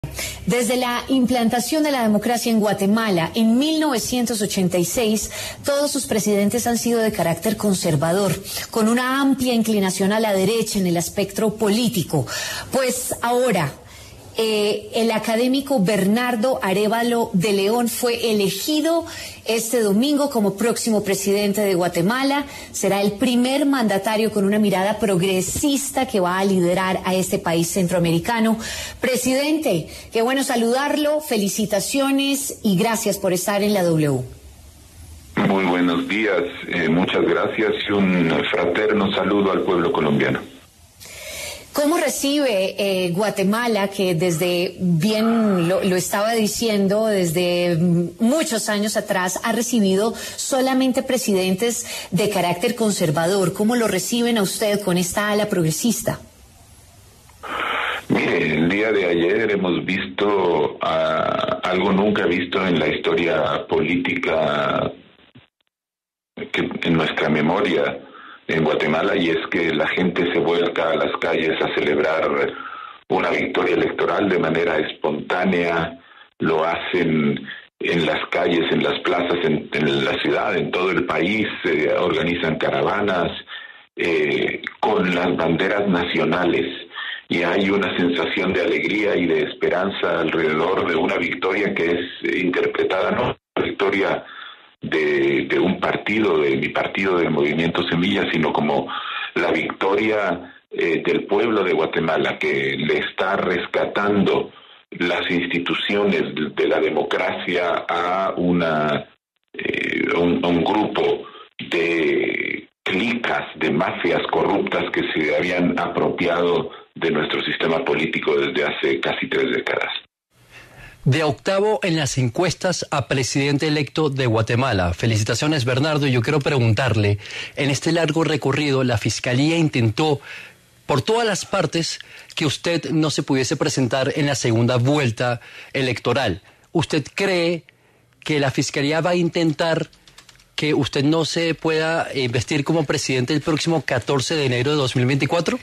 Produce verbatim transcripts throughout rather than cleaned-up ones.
Desde la implantación de la democracia en Guatemala en mil novecientos ochenta y seis, todos sus presidentes han sido de carácter conservador, con una amplia inclinación a la derecha en el espectro político. Pues ahora, eh, el académico Bernardo Arévalo de León fue elegido este domingo como próximo presidente de Guatemala. Será el primer mandatario con una mirada progresista que va a liderar a este país centroamericano. Presidente, qué bueno saludarlo, felicitaciones y gracias por estar en la W. Muy buenos días, eh, muchas gracias y un fraterno saludo al pueblo colombiano. ¿Cómo recibe eh, Guatemala, que desde, bien lo, lo estaba diciendo, desde muchos años atrás ha recibido solamente presidentes de carácter conservador? ¿Cómo lo reciben a usted con esta ala progresista? Mire, el día de ayer hemos visto uh, algo nunca visto en la historia política que, en nuestra memoria en Guatemala, y es que la gente se vuelca a las calles a celebrar una victoria electoral de manera espontánea. Lo hacen en las calles, en las plazas, en, en la ciudad, en todo el país, eh, organizan caravanas eh, con las banderas nacionales, y hay una sensación de alegría y de esperanza alrededor de una victoria que es interpretada no una victoria De, de un partido, de mi partido, del Movimiento Semilla, sino como la victoria eh, del pueblo de Guatemala, que le está rescatando las instituciones de, de la democracia a una eh, un, un grupo de clicas, de mafias corruptas que se habían apropiado de nuestro sistema político desde hace casi tres décadas. De octavo en las encuestas a presidente electo de Guatemala. Felicitaciones, Bernardo. Yo quiero preguntarle, en este largo recorrido, la Fiscalía intentó por todas las partes que usted no se pudiese presentar en la segunda vuelta electoral. ¿Usted cree que la Fiscalía va a intentar que usted no se pueda investir como presidente el próximo catorce de enero de dos mil veinticuatro?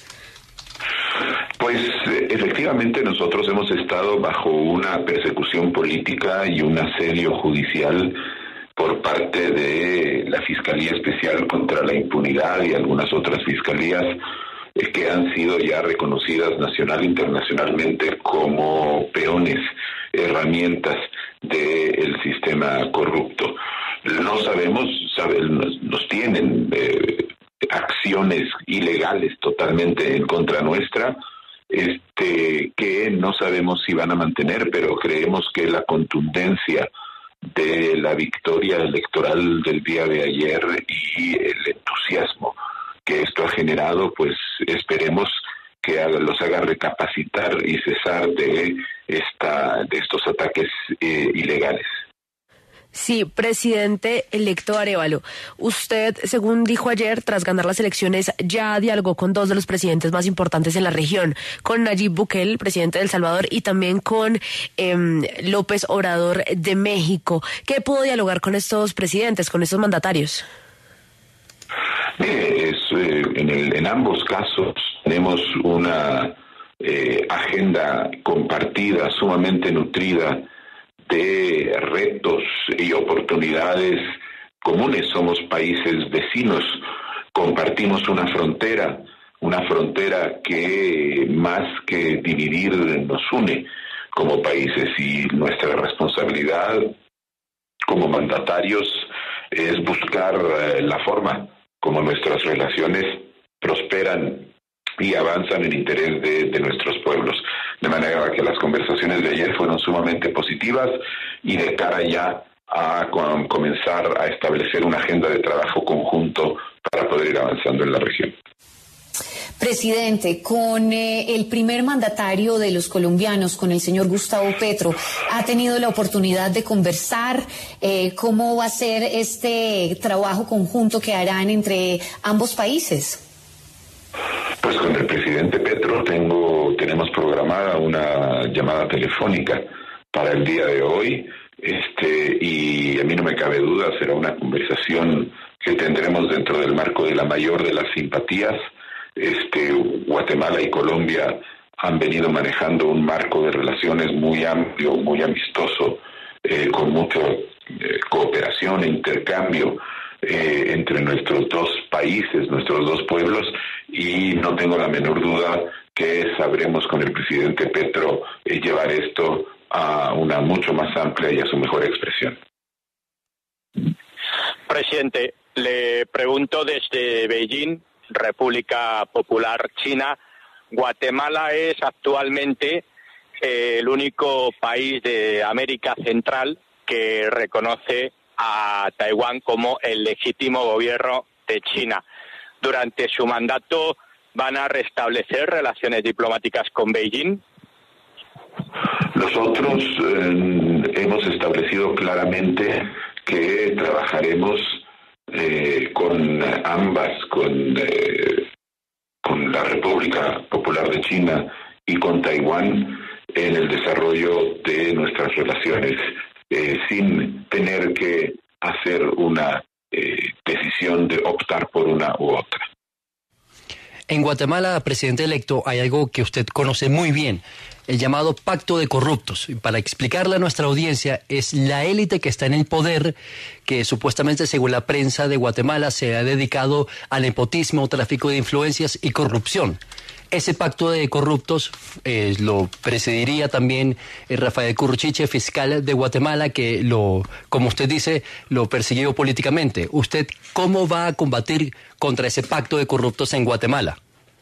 Pues efectivamente nosotros hemos estado bajo una persecución política y un asedio judicial por parte de la Fiscalía Especial contra la Impunidad y algunas otras fiscalías eh, que han sido ya reconocidas nacional e internacionalmente como peones, herramientas del sistema corrupto. No sabemos, sabe, nos, nos tienen eh, acciones ilegales totalmente en contra nuestra, este que no sabemos si van a mantener, pero creemos que la contundencia de la victoria electoral del día de ayer y el entusiasmo que esto ha generado, pues esperemos que haga, los haga recapacitar y cesar de esta de estos ataques eh, ilegales. Sí, presidente electo Arévalo, usted, según dijo ayer, tras ganar las elecciones, ya dialogó con dos de los presidentes más importantes en la región, con Nayib Bukele, presidente de El Salvador, y también con eh, López Obrador de México. ¿Qué pudo dialogar con estos presidentes, con estos mandatarios? Eh, es, eh, en, el, en ambos casos tenemos una eh, agenda compartida, sumamente nutrida, de retos y oportunidades comunes. Somos países vecinos, compartimos una frontera, una frontera que más que dividir nos une como países, y nuestra responsabilidad como mandatarios es buscar eh, la forma como nuestras relaciones prosperan y avanzan en interés de, de nuestros pueblos. De manera que las conversaciones de ayer fueron sumamente positivas, y de cara ya a com- comenzar a establecer una agenda de trabajo conjunto para poder ir avanzando en la región. Presidente, con eh, el primer mandatario de los colombianos, con el señor Gustavo Petro, ¿ha tenido la oportunidad de conversar eh, cómo va a ser este trabajo conjunto que harán entre ambos países? Pues con el presidente Petro tengo, tenemos programada una llamada telefónica para el día de hoy, este, y a mí no me cabe duda, será una conversación que tendremos dentro del marco de la mayor de las simpatías. Este, Guatemala y Colombia han venido manejando un marco de relaciones muy amplio, muy amistoso, eh, con mucha eh, cooperación e intercambio eh, entre nuestros dos países, nuestros dos pueblos, y no tengo la menor duda que sabremos con el presidente Petro eh, llevar esto a una mucho más amplia y a su mejor expresión. Presidente, le pregunto desde Beijing, República Popular China. Guatemala es actualmente eh, el único país de América Central que reconoce a Taiwán como el legítimo gobierno de China. Durante su mandato, ¿van a restablecer relaciones diplomáticas con Beijing? Nosotros eh, hemos establecido claramente que trabajaremos eh, con ambas, con, eh, con la República Popular de China y con Taiwán en el desarrollo de nuestras relaciones, eh, sin tener que hacer una eh, decisión de optar por una u otra. En Guatemala, presidente electo, hay algo que usted conoce muy bien, el llamado Pacto de Corruptos. Y para explicarle a nuestra audiencia, es la élite que está en el poder, que supuestamente, según la prensa de Guatemala, se ha dedicado al nepotismo, tráfico de influencias y corrupción. Ese pacto de corruptos eh, lo presidiría también eh, Rafael Curruchiche, fiscal de Guatemala, que lo, como usted dice, lo persiguió políticamente. ¿Usted cómo va a combatir contra ese pacto de corruptos en Guatemala?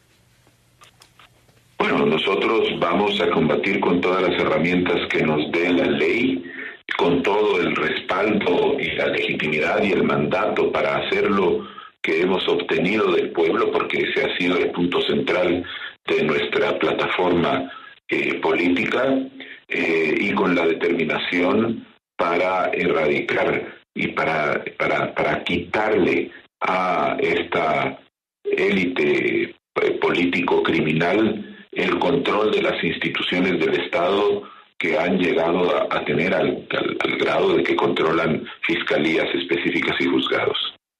Bueno, nosotros vamos a combatir con todas las herramientas que nos dé la ley, con todo el respaldo y la legitimidad y el mandato para hacerlo que hemos obtenido del pueblo, porque ese ha sido el punto central de nuestra plataforma eh, política, eh, y con la determinación para erradicar y para, para, para quitarle a esta élite eh, político-criminal el control de las instituciones del Estado, que han llegado a, a tener al, al, al grado de que controlan fiscalías específicas y juzgados.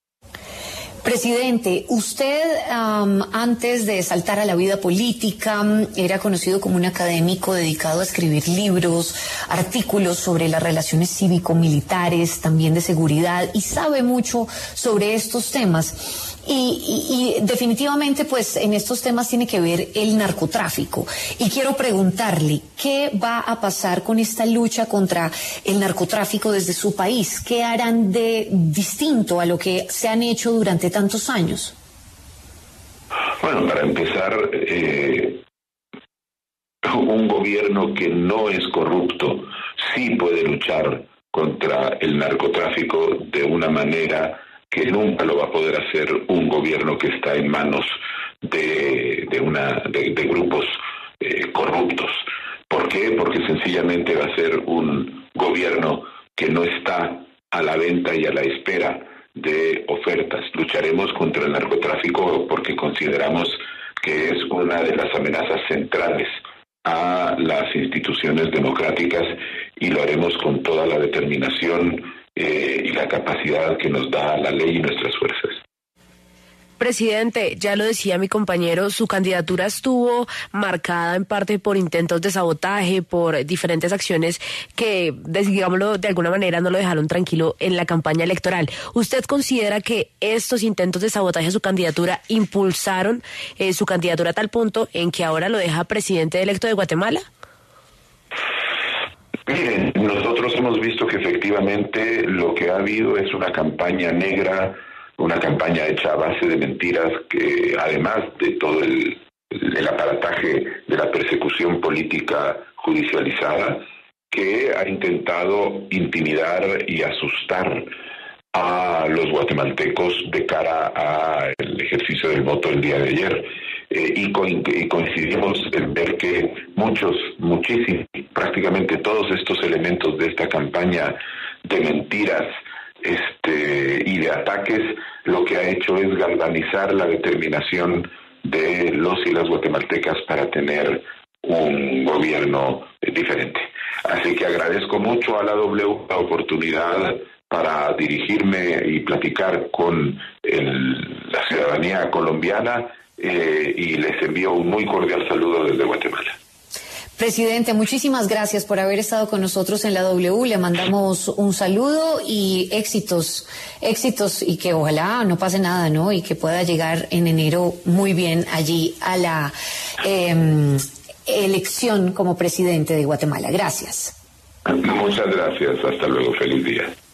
Presidente, usted um, antes de saltar a la vida política era conocido como un académico dedicado a escribir libros, artículos sobre las relaciones cívico-militares, también de seguridad, y sabe mucho sobre estos temas. Y, y, y definitivamente, pues, en estos temas tiene que ver el narcotráfico. Y quiero preguntarle, ¿qué va a pasar con esta lucha contra el narcotráfico desde su país? ¿Qué harán de distinto a lo que se han hecho durante tantos años? Bueno, para empezar, eh, un gobierno que no es corrupto sí puede luchar contra el narcotráfico de una manera que nunca lo va a poder hacer un gobierno que está en manos de, de, una, de, de grupos eh, corruptos. ¿Por qué? Porque sencillamente va a ser un gobierno que no está a la venta y a la espera de ofertas. Lucharemos contra el narcotráfico porque consideramos que es una de las amenazas centrales a las instituciones democráticas, y lo haremos con toda la determinación eh, y la capacidad que nos da la ley y nuestras fuerzas. Presidente, ya lo decía mi compañero, su candidatura estuvo marcada en parte por intentos de sabotaje, por diferentes acciones que, digámoslo de alguna manera, no lo dejaron tranquilo en la campaña electoral. ¿Usted considera que estos intentos de sabotaje a su candidatura impulsaron eh, su candidatura a tal punto en que ahora lo deja presidente electo de Guatemala? Miren, nosotros hemos visto que efectivamente lo que ha habido es una campaña negra, una campaña hecha a base de mentiras, que además de todo el, el aparataje de la persecución política judicializada, que ha intentado intimidar y asustar a los guatemaltecos de cara al ejercicio del voto el día de ayer. Eh, y, co y coincidimos en ver que muchos, muchísimos, prácticamente todos estos elementos de esta campaña de mentiras este y de ataques, lo que ha hecho es galvanizar la determinación de los y las guatemaltecas para tener un gobierno eh, diferente. Así que agradezco mucho a la W la oportunidad para dirigirme y platicar con el, la ciudadanía colombiana, eh, y les envío un muy cordial saludo desde Guatemala. Presidente, muchísimas gracias por haber estado con nosotros en la W. Le mandamos un saludo y éxitos, éxitos y que ojalá no pase nada, ¿no? Y que pueda llegar en enero muy bien allí a la eh, elección como presidente de Guatemala. Gracias. Muchas gracias. Hasta luego. Feliz día.